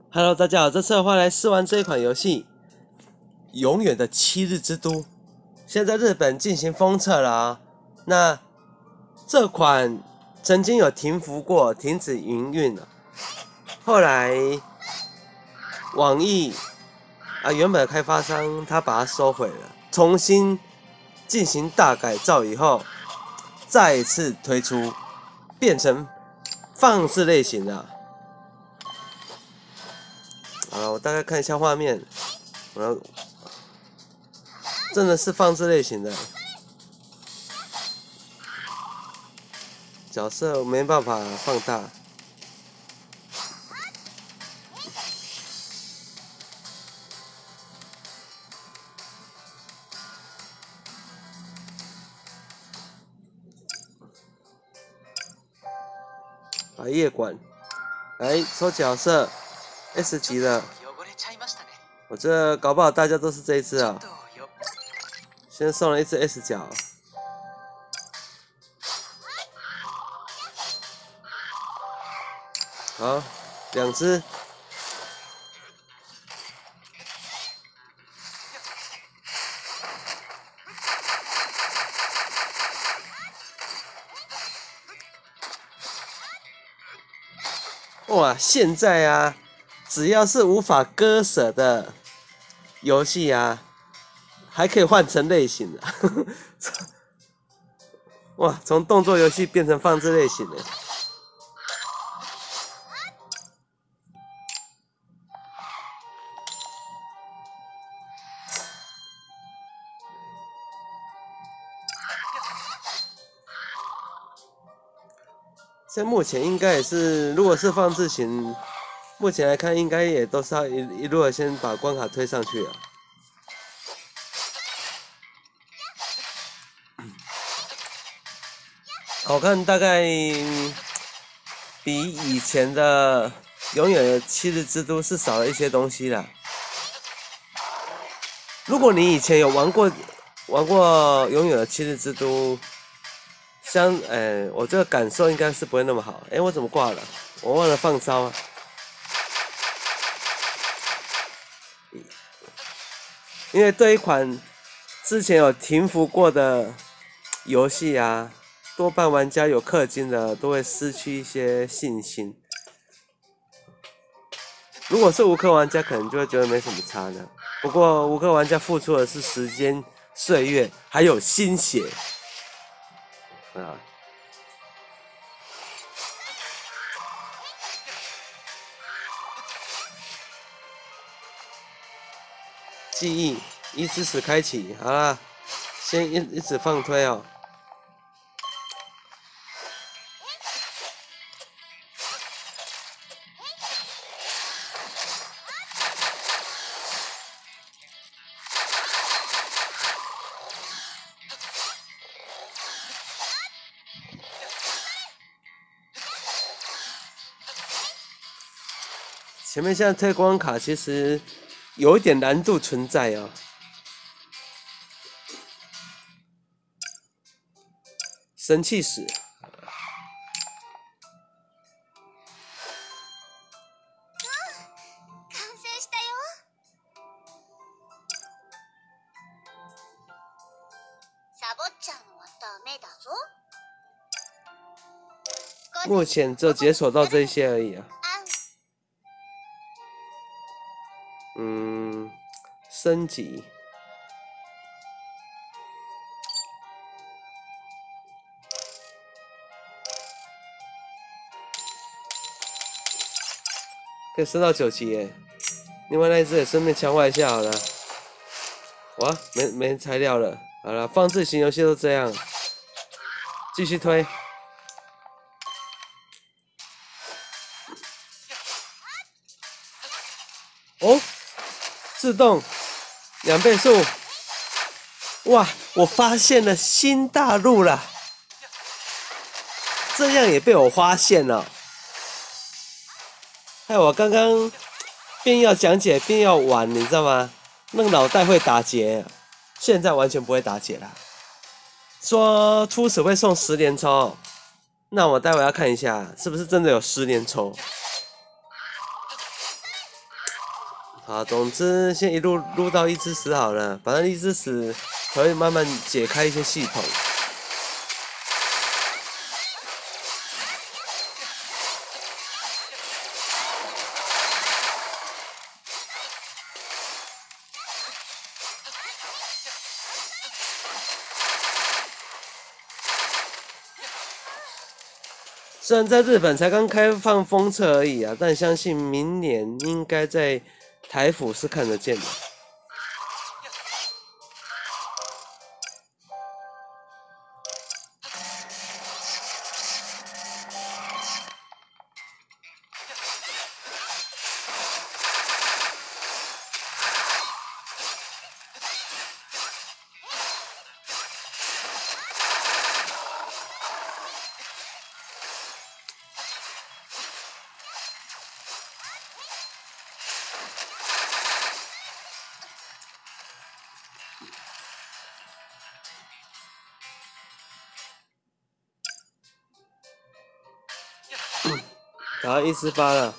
Hello， 大家好，这次的话来试玩这一款游戏《永远的七日之都》，现在日本进行封测了啊。那这款曾经有停服过，停止营运了，后来网易原本的开发商他把它收回了，重新进行大改造以后，再一次推出，变成放置类型的。好，我大概看一下画面，真的是放置类型的，角色没办法放大。把夜馆，来抽角色 S 级的，我这搞不好大家都是这一只啊。先送了一只 S 角，好，2只。哇，现在啊，只要是无法割舍的游戏啊，还可以换成类型的。哇，从动作游戏变成放置类型的。现在目前应该也是，如果是放置型，目前来看应该也都是要一路的先把关卡推上去了。好看大概比以前的《永远的七日之都》是少了一些东西啦。如果你以前有玩过《永远的七日之都》，我这个感受应该是不会那么好。我怎么挂了？我忘了放招啊。因为对一款之前有停服过的游戏啊，多半玩家有氪金的都会失去一些信心。如果是无氪玩家，可能就会觉得没什么差的。不过无氪玩家付出的是时间、岁月，还有心血啊。记忆一直使开启，好啦，先一直放推哦。前面现在推关卡其实有一点难度存在哦。神器使，目前只有解锁到这些而已啊。升级。可以升到9级耶！另外那一只也顺便强化一下好了。哇，没材料了。好了，放置型游戏都这样，继续推。哦，自动2倍速。哇，我发现了新大陆了！这样也被我发现了。害我刚刚边要讲解边要玩，你知道吗？那个脑袋会打结，现在完全不会打结了。说初始会送10连抽，那我待会要看一下是不是真的有10连抽。 好，总之先一路撸到1之10好了，反正1之10才会慢慢解开一些系统。虽然在日本才刚开放封测而已啊，但相信明年应该在台府是看得见的。打到1之8了。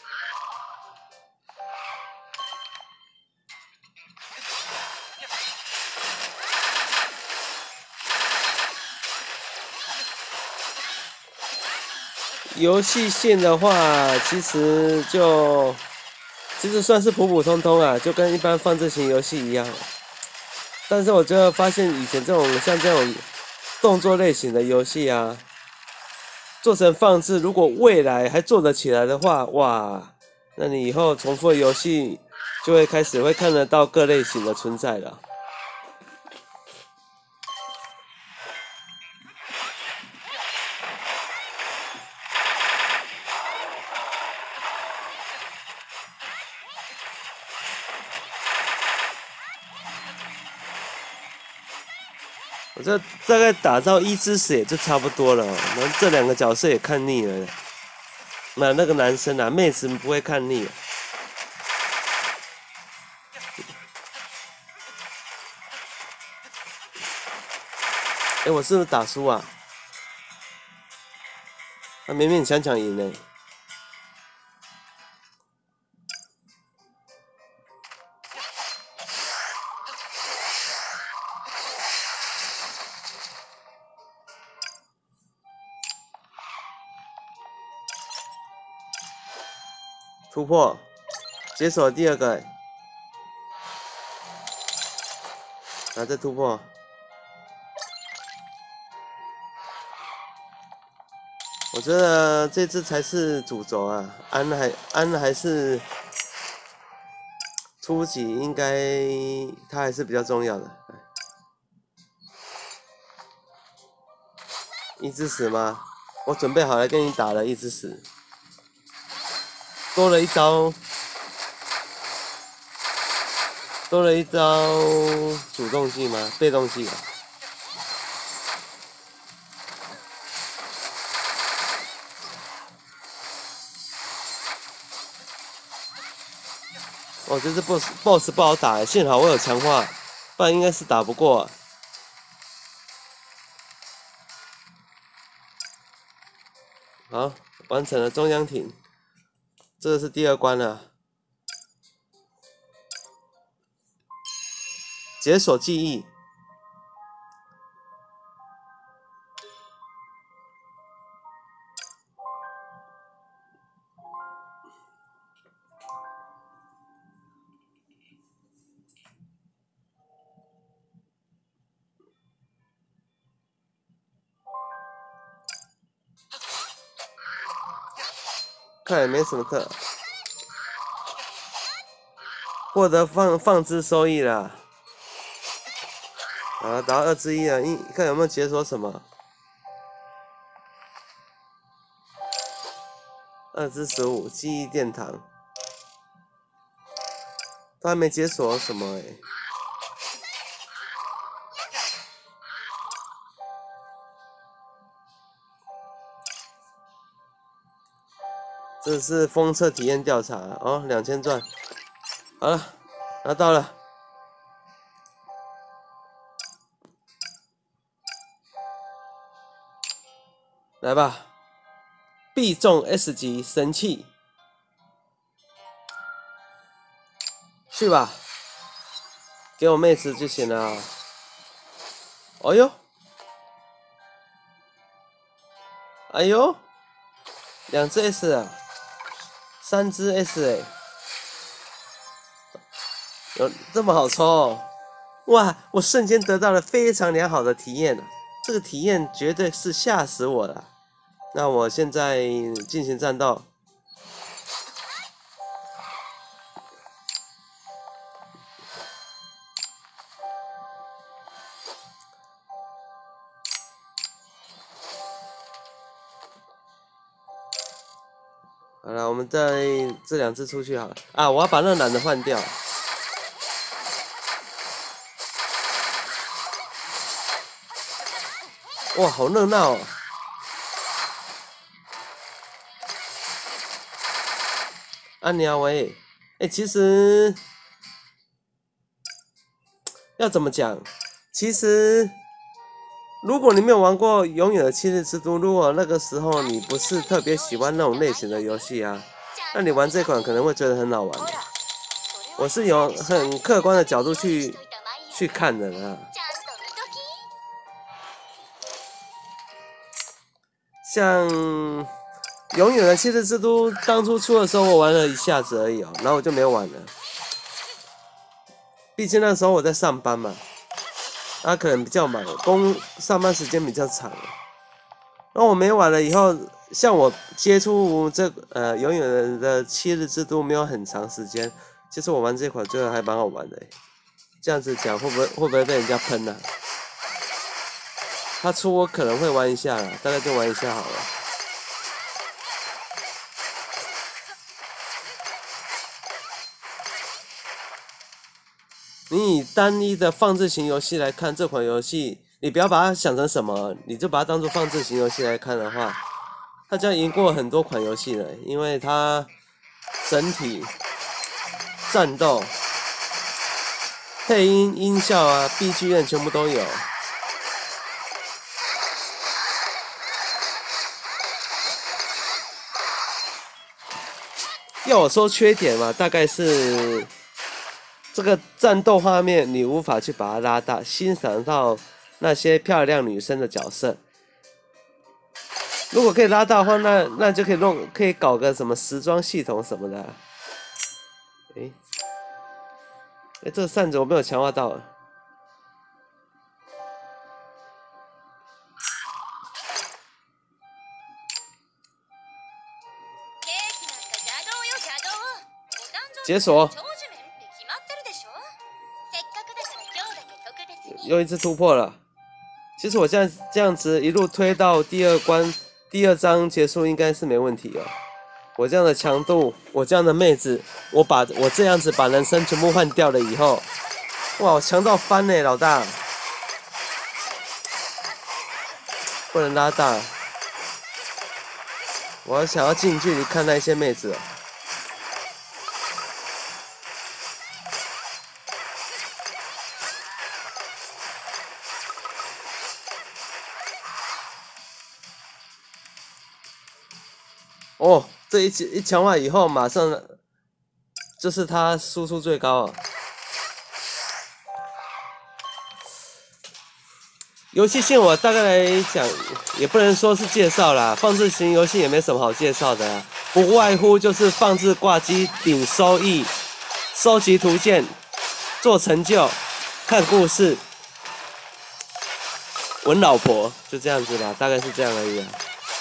游戏性的话，其实算是普普通通啊，就跟一般放置型游戏一样。但是我就发现以前像这种动作类型的游戏啊，做成放置，如果未来还做得起来的话，哇，那你以后重复的游戏就会开始会看得到各类型的存在了。我这大概打到1之10也就差不多了，然后这2个角色也看腻了。那个男生啊，妹子不会看腻。我是不是打输啊？勉勉强强赢呢。突破，解锁第2个，再突破。我觉得这次才是主轴啊，安还是初级，应该它还是比较重要的。1之10吗？我准备好来跟你打了1之10，多了一招主动技吗？被动技啊。哦，这只 boss 不好打，幸好我有强化，不然应该是打不过啊。好，完成了中央艇，这个是第2关了。解锁记忆。看来没什么特，获得放置收益啦。好，达到2之1了，看有没有解锁什么。2之15，记忆殿堂，都还没解锁什么这是封测体验调查哦，2000钻。好了，拿到了。来吧，必中 S 级神器。 去吧，给我妹子就行了啊。哎呦，哎呦，2只 S 啊，3只 S 哎，有这么好抽哦！哇，我瞬间得到了非常良好的体验啊！这个体验绝对是吓死我了。那我现在进行战斗。好了，我们再这2只出去好了啊！我要把那个男的换掉。哇，好热闹哦！安妮阿喂，其实要怎么讲？其实如果你没有玩过《永远的七日之都》，如果那个时候你不是特别喜欢那种类型的游戏啊，那你玩这款可能会觉得很好玩的。我是有很客观的角度去看的啊。像《永远的七日之都》当初出的时候，我玩了一下子而已哦，然后我就没有玩了。毕竟那时候我在上班嘛。他可能比较忙，上班时间比较长。然后我没玩了以后，像我接触永远的七日之都没有很长时间，其实我玩这款觉得还蛮好玩的。这样子讲会不会被人家喷呢？他出我可能会玩一下啦，大概就玩一下好了。你以单一的放置型游戏来看这款游戏，你不要把它想成什么，你就把它当做放置型游戏来看的话，它将赢过很多款游戏了，因为它整体、战斗、配音、音效啊、BGM 全部都有。要我说缺点嘛，大概是这个战斗画面你无法去把它拉大，欣赏到那些漂亮女生的角色。如果可以拉大的话，那就可以搞个什么时装系统什么的啊。这个扇子我没有强化到。解锁。又一次突破了。其实我这样子一路推到第2关、第2章结束应该是没问题哦。我这样的强度，我这样的妹子，我这样子把人生全部换掉了以后，哇，我强到翻呢，老大！不能拉大，我想要近距离看那些妹子哦。哦，这一强化以后，马上就是他输出最高啊！游戏性我大概来讲，也不能说是介绍啦，放置型游戏也没什么好介绍的啦，不外乎就是放置挂机、领收益、收集图鉴、做成就、看故事、吻老婆，就这样子啦，大概是这样而已啊。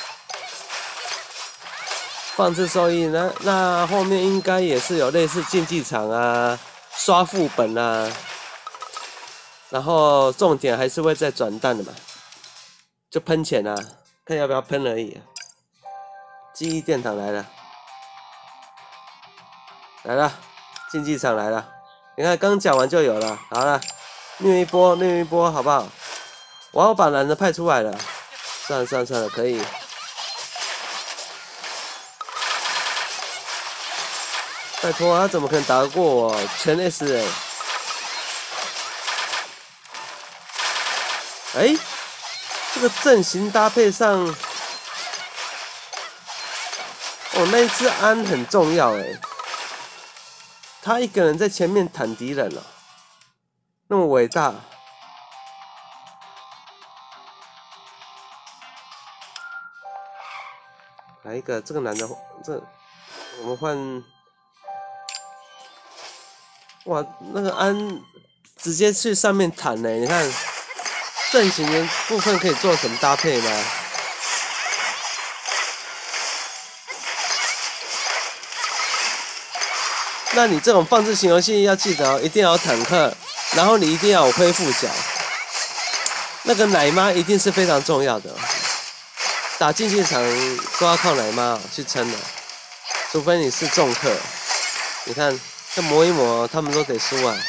放置收益呢？那后面应该也是有类似竞技场啊、刷副本啊，然后重点还是会再转蛋的嘛，就喷钱啊，看要不要喷而已啊。记忆殿堂来了，来了，竞技场来了，你看刚讲完就有了，好了，虐一波，好不好？我要把男的派出来了，算了，可以。拜托，他怎么可能打得过我？全 S 这个阵型搭配上，哦，那一只安很重要他一个人在前面坦敌人了，那么伟大。来一个，这个男的，我们换。哇，那个安直接去上面坦呢，你看阵型的部分可以做什么搭配吗？那你这种放置型游戏要记得哦，一定要有坦克，然后你一定要有恢复角，那个奶妈一定是非常重要的。打竞技场都要靠奶妈去撑的，除非你是重客。你看，这磨一磨，他们都得输啊。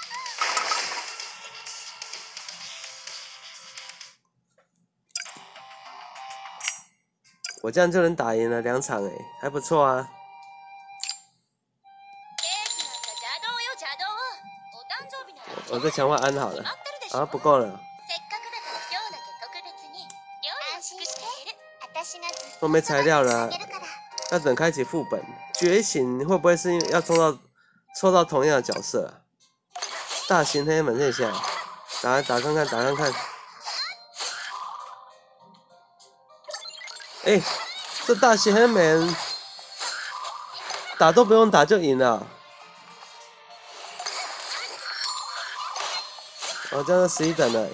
我这样就能打赢了2场还不错啊。我再强化安好了，啊，不够了。都没材料了，要等开启副本。觉醒会不会是要抽到同样的角色啊？大型黑门这下，打看看，打看看。这大型黑门打都不用打就赢了。哦，这样是11等了。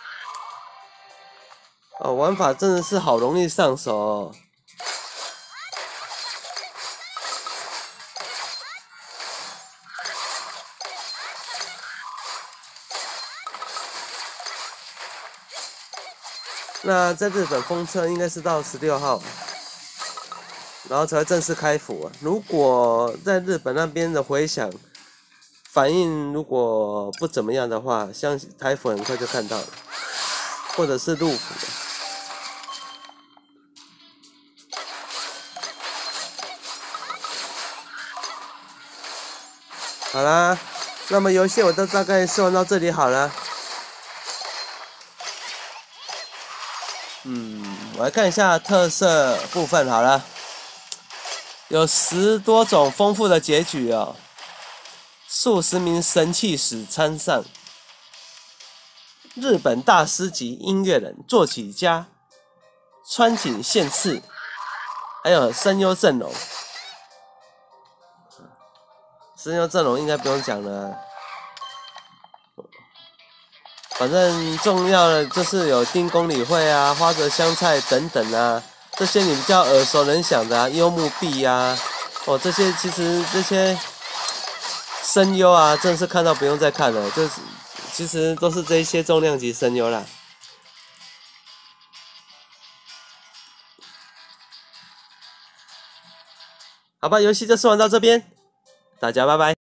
哦，玩法真的是好容易上手哦。那在日本封测应该是到16号，然后才会正式开服啊。如果在日本那边的回响反应如果不怎么样的话，相信台服很快就看到了，或者是陆服的。好啦，那么游戏我都大概试玩到这里好了。我来看一下特色部分好了，有10多种丰富的结局哦，数十名神器使参上，日本大师级音乐人、作曲家川井宪次，还有声优阵容。声优阵容应该不用讲了，反正重要的就是有町公理会啊、花泽香菜等等啊，这些你比较耳熟能详的啊，幽木碧啊，这些其实这些声优啊，真的是看到不用再看了，就是其实都是这一些重量级声优啦。好吧，游戏就试玩到这边，大家拜拜。